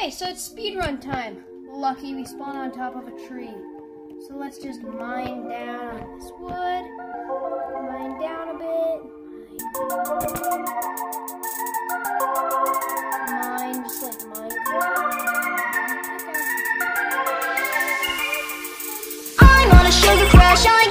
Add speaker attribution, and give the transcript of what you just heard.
Speaker 1: Okay, so it's speedrun time. Lucky we spawned on top of a tree. So let's just mine down on this wood. Mine down a bit. Mine just like Minecraft. I'm on a sugar crash.